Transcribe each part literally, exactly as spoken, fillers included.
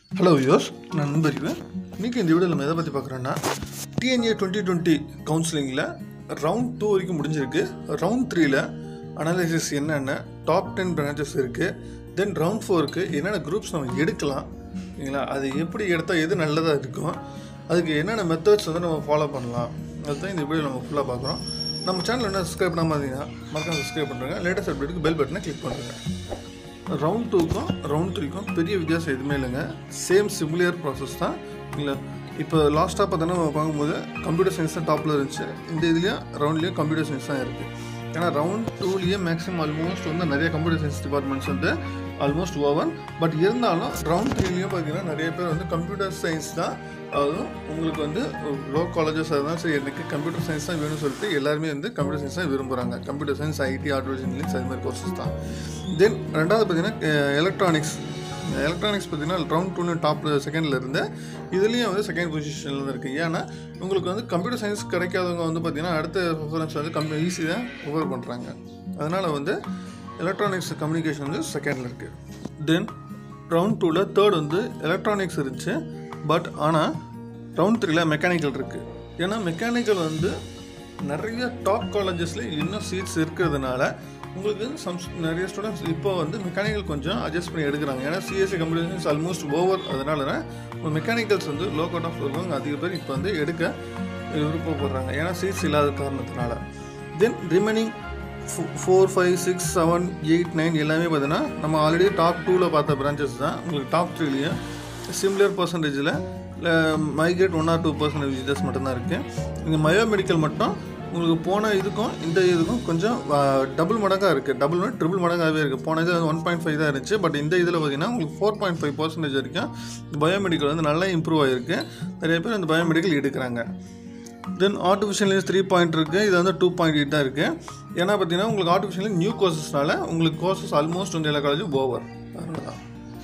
Hello யோஸ், நான் நண்பறிவு. இன்றைக்கி இந்த வீடியோ நம்ம எதை பற்றி பார்க்குறோன்னா, டிஎன்ஏ டுவெண்ட்டி டுவெண்ட்டி கவுன்சிலிங்கில் ரவுண்ட் டூ வரைக்கும் முடிஞ்சிருக்கு. ரவுண்ட் த்ரீயில் அனாலிசிஸ் என்னென்ன டாப் டென் பிரான்ச்சஸ் இருக்குது, தென் ரவுண்ட் ஃபோருக்கு என்னென்ன குரூப்ஸ் நம்ம எடுக்கலாம், சரிங்களா, அது எப்படி எடுத்தால் எது நல்லதாக இருக்கும், அதுக்கு என்னென்ன மெத்தட்ஸ் வந்து நம்ம ஃபாலோ பண்ணலாம், அதுதான் இந்த வீடியோ நம்ம ஃபுல்லாக பார்க்குறோம். நம்ம சேனல் என்ன சப்ஸ்கிரைப் பண்ணாமல் இருந்தீங்கன்னா மறக்காம சப்ஸ்கிரைப் பண்ணுறேங்க. லேட்டஸ்ட் அப்டேட்டுக்கு பெல் பட்டனை கிளிக் பண்ணுறேங்க. ரவுண்ட் டூக்கும் ரவுண்ட் த்ரீக்கும் பெரிய வித்தியாசம் எதுவுமே இல்லைங்க. சேம் சிமிலியர் ப்ராசஸ் தான். இல்லை இப்போ லாஸ்ட்டாக பார்த்தோன்னா நம்ம பார்க்கும்போது கம்ப்யூட்டர் சயின்ஸ் தான் டாப்பில் இருந்துச்சு. இந்த இதுலேயும் ரவுண்ட்லேயும் கம்ப்யூட்டர் சயின்ஸ் தான் இருக்குது. ஏன்னா ரவுண்ட் டூலேயே மேக்ஸிமம் ஆல்மோஸ்ட் வந்து நிறைய கம்ப்யூட்டர் சயின்ஸ் டிபார்ட்மெண்ட்ஸ் வந்து ஆல்மோஸ்ட் ஓவன். பட் இருந்தாலும் ரவுண்ட் த்ரீலேயும் பார்த்தீங்கன்னா நிறைய பேர் வந்து கம்ப்யூட்டர் சயின்ஸ் தான், அதுவும் உங்களுக்கு வந்து லோ காலேஜஸ் அதுதான் சரி எனக்கு கம்ப்யூட்டர் சயின்ஸ் தான் வேணும்னு சொல்லிட்டு எல்லாருமே வந்து கம்ப்யூட்டர் சயின்ஸ் தான் விரும்புகிறாங்க. Computer science, IT, artificial intelligence அது மாதிரி கோர்சஸ் தான். தென் ரெண்டாவது பார்த்தீங்கன்னா எலக்ட்ரானிக்ஸ். எலக்ட்ரானிக்ஸ் பார்த்தீங்கன்னா ரவுண்ட் டூலையும் டாப்பில் செகண்டில் இருந்து இதுலேயும் வந்து செகண்ட் பொசிஷனில் தான் இருக்குது. ஏன்னா உங்களுக்கு வந்து கம்ப்யூட்டர் சயின்ஸ் கிடைக்காதவங்க வந்து பார்த்திங்கன்னா அடுத்த ப்ரிஃபரன்ஸ் வந்து கம்மி ஈஸி தான் ப்ரிஃபர் பண்ணுறாங்க. அதனால் வந்து எலக்ட்ரானிக்ஸ் கம்யூனிகேஷன் வந்து செகண்டில் இருக்குது. தென் ரவுண்ட் டூவில் தேர்ட் வந்து எலக்ட்ரானிக்ஸ் இருந்துச்சு. பட் ஆனால் ரவுண்ட் த்ரீல மெக்கானிக்கல் இருக்குது. ஏன்னா மெக்கானிக்கல் வந்து நிறைய டாப் காலேஜஸில் இன்னும் சீட்ஸ் இருக்கிறதுனால உங்களுக்கு சம்ஸ் நிறைய ஸ்டூடெண்ட்ஸ் இப்போ வந்து மெக்கானிக்கல் கொஞ்சம் அட்ஜஸ்ட் பண்ணி எடுக்கிறாங்க. ஏன்னா CSC computer science almost over. அதனால மெக்கானிக்கல்ஸ் வந்து லோ கட் ஆஃப் இருக்கவங்க அதிக பேர் இப்போ வந்து எடுக்க விருப்பப்படுறாங்க, ஏன்னா சீட்ஸ் இல்லாத காரணத்தினால. Then remaining four five six seven eight nine எல்லாமே பார்த்தீங்கன்னா நம்ம ஆல்ரெடி டாப் டூவில் பார்த்த பிரான்ச்சஸ் தான். உங்களுக்கு டாப் த்ரீலேயும் சிமிலர் பர்சன்டேஜில் migrate one or two percentages மட்டும்தான் இருக்குது. இந்த பயோமெடிக்கல் மட்டும் உங்களுக்கு போன இதுக்கும் இந்த இதுக்கும் கொஞ்சம் டபுள் மடங்காக இருக்குது. டபுள் ட்ரிபிள் மடங்காகவே இருக்குது. போன இது ஒன் பாயிண்ட் ஃபைவ் தான் இருந்துச்சு. பட் இந்த இதில் பார்த்தீங்கன்னா உங்களுக்கு ஃபோர் பாயிண்ட் ஃபைவ் பர்சன்டேஜ் வரைக்கும் பயோமெடிக்கல் வந்து நல்லா இம்ப்ரூவ் ஆகிருக்கு. நிறைய பேர் அந்த பயோமெடிக்கல் எடுக்கிறாங்க. தென் ஆர்டிஃபிஷியல் த்ரீ பாயிண்ட் இருக்குது. இது வந்து டூ பாயிண்ட் எயிட் தான் இருக்குது. ஏன்னா பார்த்தீங்கன்னா உங்களுக்கு ஆர்டிஃபிஷியல் நியூ கோர்சஸ்னால உங்களுக்கு கோர்சஸ் ஆல்மோஸ்ட் வந்து எல்லா காலேஜும் ஓவர். அதனால தான்.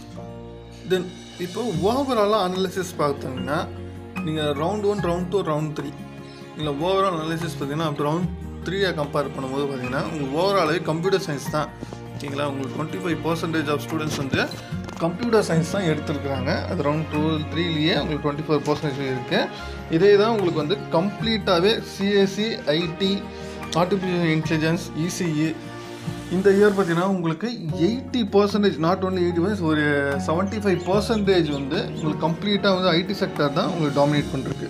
தென் இப்போ ஓவராலாக அனாலிசிஸ் பார்த்தீங்கன்னா நீங்கள் round one, round two, round three இல்லை ஓவரால் அனாலிசிஸ் பார்த்தீங்கன்னா அப்போ ரவுண்ட் த்ரீயை கம்பேர் பண்ணும்போது பார்த்தீங்கன்னா உங்களுக்கு ஓவராலாகவே கம்ப்யூட்டர் சயின்ஸ் தான். ஓகேங்களா, உங்களுக்கு twenty five percentage of students வந்து கம்ப்யூட்டர் சயின்ஸ் தான் எடுத்துருக்குறாங்க. அது ரவுண்ட் டூ த்ரீலேயே உங்களுக்கு டுவெண்ட்டி ஃபோர் பர்சன்டேஜ் இருக்குது. இதே தான் உங்களுக்கு வந்து கம்ப்ளீட்டாகவே CSC, IT, artificial intelligence, ECE இந்த இயர் பார்த்தீங்கன்னா உங்களுக்கு eighty percentage not only eighty percentage ஒரு செவன்ட்டி ஃபைவ் பர்சன்டேஜ் வந்து உங்களுக்கு கம்ப்ளீட்டாக வந்து ஐடி செக்டர் தான் உங்களுக்கு டாமினேட் பண்ணிருக்கு.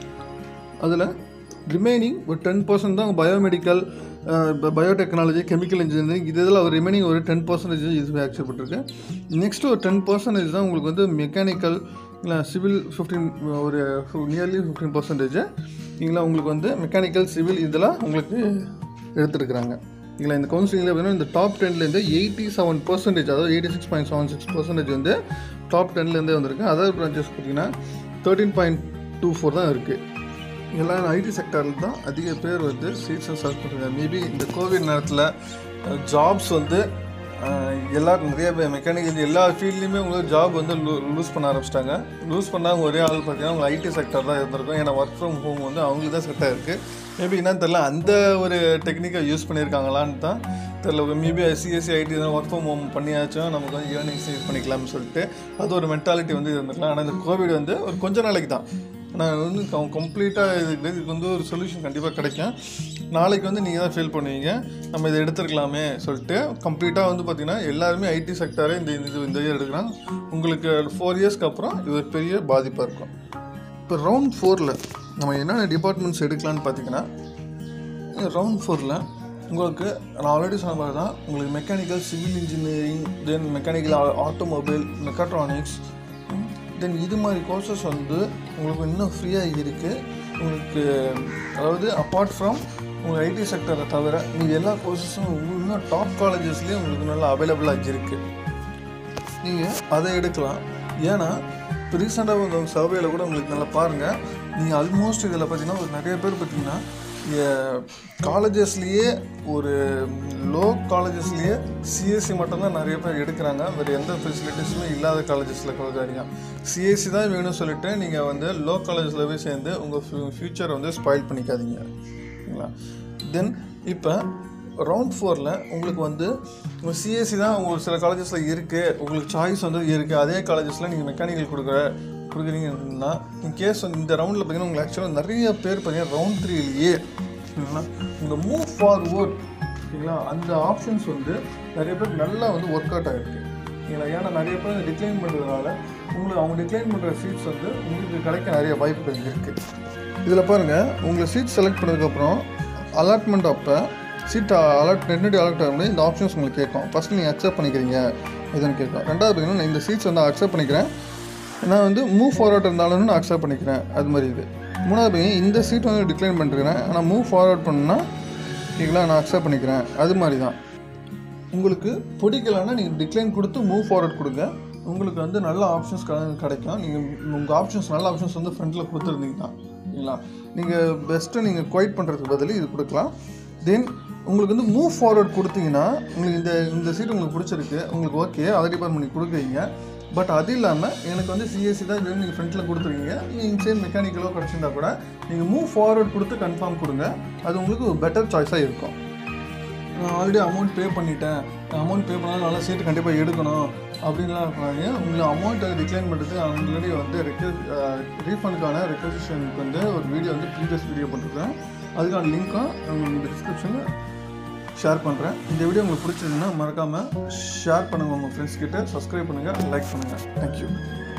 அதில் ரிமைனிங் ஒரு டென் பர்சன்ட் தான் பயோமெடிக்கல், பயோடெக்னாலஜி, கெமிக்கல் இன்ஜினியரிங் இது இதில் ஒரு ரிமைனிங் ஒரு டென் பர்சன்டேஜ் இது ஆக்செப்ட். நெக்ஸ்ட்டு ஒரு டென் பர்சன்டேஜ் தான் உங்களுக்கு வந்து மெக்கானிக்கல், இல்லை சிவில் ஃபிஃப்டீன் ஒரு நியர்லி ஃபிஃப்டீன் பர்சன்டேஜ் இல்லைங்களா உங்களுக்கு வந்து மெக்கானிக்கல், சிவில் இதெல்லாம் உங்களுக்கு எடுத்துருக்குறாங்க. இல்லை இந்த கவுன்சிலிங்கில் பார்த்தீங்கன்னா இந்த டாப் டென்லேருந்து எயிட்டி செவன் பர்சன்டேஜ் அதாவது eighty six point seven six percentage வந்து டாப் டென்லேருந்தே வந்திருக்கு. அதர் பிரான்ச்சஸ் பார்த்தீங்கன்னா தேர்ட்டீன் பாயிண்ட் டூ ஃபோர் தான் இருக்குது. எல்லாம் ஐடி செக்டரில் தான் அதிக பேர் வந்து சீட்ஸை சர்ச் பண்ணுறாங்க. மேபி இந்த கோவிட் நேரத்தில் ஜாப்ஸ் வந்து எல்லாரும் நிறைய பேர் மெக்கானிக்கல் எல்லா ஃபீல்ட்லேயுமே உங்களுக்கு ஜாப் வந்து லூ லூஸ் பண்ண ஆரம்பிச்சிட்டாங்க. லூஸ் பண்ணாங்க ஒரே ஆள் பார்த்தீங்கன்னா உங்களுக்கு ஐடி செக்டர் தான் இருந்திருக்கும். ஏன்னா ஒர்க் ஃப்ரம் ஹோம் வந்து அவங்களுக்கு தான் செட் ஆகிருக்கு. மேபி என்னன்னு தெரில, அந்த ஒரு டெக்னிக்கை யூஸ் பண்ணியிருக்காங்களான்னு தான் தெரில. மேபி சிஎஸ்சி, ஐடி தான் ஒர்க் ஃப்ரம் ஹோம் பண்ணியாச்சும் நமக்கு வந்து ஏர்னிங்ஸ் யூஸ் பண்ணிக்கலாம்னு சொல்லிட்டு அது ஒரு மென்டாலிட்டி வந்து இருந்திருக்கலாம். ஆனால் இந்த கோவிட் வந்து ஒரு கொஞ்ச நாளைக்கு தான். ஆனால் வந்து கம் கம்ப்ளீட்டாக இதுக்கு இதுக்கு வந்து ஒரு சொல்யூஷன் கண்டிப்பாக கிடைக்கும். நாளைக்கு வந்து நீங்கள் தான் ஃபீல் பண்ணுவீங்க நம்ம இதை எடுத்துருக்கலாமே சொல்லிட்டு. கம்ப்ளீட்டாக வந்து பார்த்திங்கன்னா எல்லாருமே ஐடி செக்டரே இந்த இது இந்த இயர் எடுக்கிறாங்க. உங்களுக்கு ஃபோர் இயர்ஸ்க்கு அப்புறம் இது ஒரு பெரிய பாதிப்பாக இருக்கும். இப்போ ரவுண்ட் ஃபோரில் நம்ம என்னென்ன டிபார்ட்மெண்ட்ஸ் எடுக்கலான்னு பார்த்தீங்கன்னா, ரவுண்ட் ஃபோரில் உங்களுக்கு நான் ஆல்ரெடி சொன்ன மாதிரி தான் உங்களுக்கு mechanical, civil engineering, then mechanical, automobile, mechatronics, then இது மாதிரி கோர்சஸ் வந்து உங்களுக்கு இன்னும் ஃப்ரீயாக இருக்குது. உங்களுக்கு அதாவது அப்பார்ட் ஃப்ரம் உங்கள் ஐடி செக்டரை தவிர நீங்கள் எல்லா கோர்சஸும் இன்னும் டாப் காலேஜஸ்லேயும் உங்களுக்கு நல்லா அவைலபிளாக இருக்குது. நீங்கள் அதை எடுக்கலாம். ஏன்னா இப்போ ரீசெண்டாக உங்கள் சர்வேயில் கூட உங்களுக்கு நல்லா பாருங்கள். நீங்கள் ஆல்மோஸ்ட் இதில் பார்த்தீங்கன்னா ஒரு நிறைய பேர் பார்த்தீங்கன்னா காலேஜஸ்லேயே ஒரு லோ காலேஜஸ்லேயே சிஎஸ்சி மட்டும்தான் நிறைய பேர் எடுக்கிறாங்க. வேறு எந்த ஃபெசிலிட்டிஸுமே இல்லாத காலேஜஸில் கொடுக்குறீங்க. சிஎஸ்சி தான் வேணும்னு சொல்லிட்டு நீங்கள் வந்து லோ காலேஜில் போய் சேர்ந்து உங்கள் ஃப்யூ ஃப்யூச்சரை வந்து ஸ்பாயில் பண்ணிக்காதீங்க, ஓகேங்களா. தென் இப்போ ரவுண்ட் ஃபோரில் உங்களுக்கு வந்து உங்கள் சிஎஸ்சி தான் உங்களுக்கு சில காலேஜஸில் இருக்குது, உங்களுக்கு சாய்ஸ் வந்து இருக்குது. அதே காலேஜஸில் நீங்கள் மெக்கானிக்கல் கொடுக்குற கொடுக்குறீங்கன்னா இன் கேஸ் வந்து இந்த ரவுண்டில் பார்த்தீங்கன்னா உங்களுக்கு ஆக்சுவலாக நிறைய பேர் பார்த்தீங்கன்னா ரவுண்ட் த்ரீலேயே சரிங்களா உங்கள் மூவ் ஃபார்வர்ட் சரிங்களா அந்த ஆப்ஷன்ஸ் வந்து நிறைய பேர் நல்லா வந்து ஒர்க் அவுட் ஆகிருக்கு சரிங்களா. ஏன்னா நிறைய பேர் டிக்ளைன் பண்ணுறதுனால உங்களுக்கு அவங்க டிக்ளைன் பண்ணுற சீட்ஸ் வந்து உங்களுக்கு கிடைக்க நிறைய வாய்ப்புகள் இருக்குது. இதில் பாருங்கள், உங்களை சீட் செலக்ட் பண்ணதுக்கப்புறம் அலாட்மெண்ட் அப்போ சீட் அலாட் நெட்னடி அலாட் ஆகும்போது இந்த ஆப்ஷன்ஸ் உங்களுக்கு கேட்கும். ஃபஸ்ட்டு நீங்கள் அக்செப்ட் பண்ணிக்கிறீங்க இதுன்னு கேட்கும். ரெண்டாவது பார்த்தீங்கன்னா நான் இந்த சீட்ஸ் வந்து அக்செப்ட் பண்ணிக்கிறேன், நான் வந்து மூவ் ஃபார்வர்ட் இருந்தாலும் நான் அக்செப்ட் பண்ணிக்கிறேன் அது மாதிரி இது. மூணாவது பார்த்தீங்கன்னா இந்த சீட் வந்து டிக்ளைன் பண்ணிருக்கிறேன், ஆனால் மூவ் ஃபார்வர்ட் பண்ணால் ஓகேங்களா நான் அக்செப்ட் பண்ணிக்கிறேன் அது மாதிரி தான். உங்களுக்கு பிடிக்கலன்னா நீங்கள் டிக்ளைன் கொடுத்து மூவ் ஃபார்வர்ட் கொடுங்க, உங்களுக்கு வந்து நல்ல ஆப்ஷன்ஸ் கிடைக்கும். நீங்கள் உங்கள் ஆப்ஷன்ஸ் நல்ல ஆப்ஷன்ஸ் வந்து ஃப்ரண்ட்டில் கொடுத்துருந்தீங்கன்னா சரிங்களா நீங்கள் பெஸ்ட்டு நீங்கள் குவைட் பண்ணுறதுக்கு பதில் இது கொடுக்கலாம். தென் உங்களுக்கு வந்து மூவ் ஃபார்வர்ட் கொடுத்தீங்கன்னா உங்களுக்கு இந்த இந்த சீட் உங்களுக்கு பிடிச்சிருக்கு, உங்களுக்கு ஓகே அதை டிபார்ட்மெண்ட் கொடுக்குறீங்க. பட் அது இல்லாமல் எனக்கு வந்து சிஎஸ்சி தான் இது நீங்கள் ஃப்ரண்ட்டில் கொடுத்துருக்கீங்க, நீங்கள் இன்சைட் மெக்கானிக்கலோ கிடச்சிருந்தா கூட நீங்கள் மூவ் ஃபார்வர்ட் கொடுத்து கன்ஃபார்ம் கொடுங்க, அது உங்களுக்கு ஒரு பெட்டர் சாய்ஸாக இருக்கும். நான் ஆல்ரெடி அமௌண்ட் பே பண்ணிட்டேன், அமௌண்ட் பே பண்ணாலும் நல்லா சீட்டு கண்டிப்பாக எடுக்கணும் அப்படின்லாம் இருக்காங்க. உங்களுக்கு அமௌண்ட் அதை டிக்ளைன் பண்ணுறது ஆல்ரெடி வந்து ரெக்வ ரீஃபண்டுக்கான ரெக்வசிஷனுக்கு வந்து ஒரு வீடியோ வந்து ப்ரீவியஸ் வீடியோ பண்ணிருக்கேன், அதுக்கான லிங்க்கும் உங்களுக்கு டிஸ்கிரிப்ஷனில் ஷேர் பண்ணுறேன். இந்த வீடியோ உங்களுக்கு பிடிச்சிருந்ததுன்னா மறக்காமல் ஷேர் பண்ணுங்கள் உங்கள் ஃப்ரெண்ட்ஸ் கிட்ட, சப்ஸ்கிரைப் பண்ணுங்கள், லைக் பண்ணுங்கள். தேங்க்யூ.